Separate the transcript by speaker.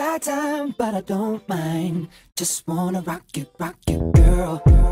Speaker 1: got time, but I don't mind. Just wanna rock you, girl.